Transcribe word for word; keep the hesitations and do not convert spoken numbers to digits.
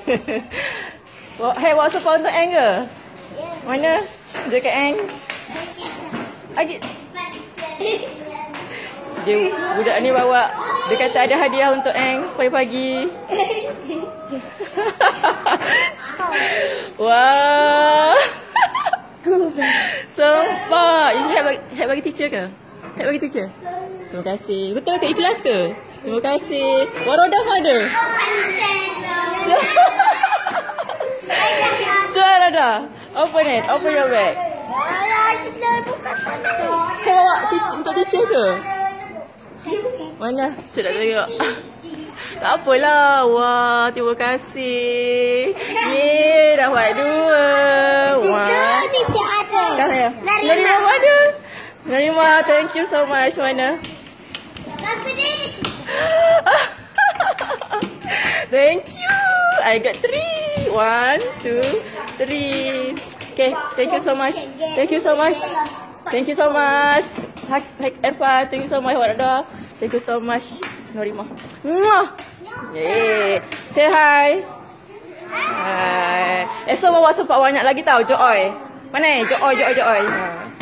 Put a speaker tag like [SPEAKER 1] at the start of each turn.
[SPEAKER 1] Hey, bawa sofa untuk Eng ke? Mana? Dekat Eng. Lagi. Dia, budak ni bawa. Dia kata ada hadiah untuk Eng pagi-pagi. Wah. Sumpah. Ini head bagi, head bagi teacher ke? Head bagi teacher? Terima kasih. Betul ke ikhlas ke? Terima kasih. Warodah pun ada? Cuba Rodah. Open it. Open your bag. Kau bawa untuk teacher ke? Mana? Saya nak tengok. Tak apalah. Wah, terima kasih. Yeay, dapat dua. Wah. Kau ya? Nerima ada? Nerima, thank you so much. Mana? Thank you. I got three. One, two, three. Okay, thank you so much. Thank you so much. Thank you so much. Hak, hak, Erfa, thank you so much. Warada, thank you so much. Norima. Mwah. Yeay. Say hi. Hi. Esok bawa sempat banyak lagi tau, Joy. Mana? Joy, Joy, Joy. Ha.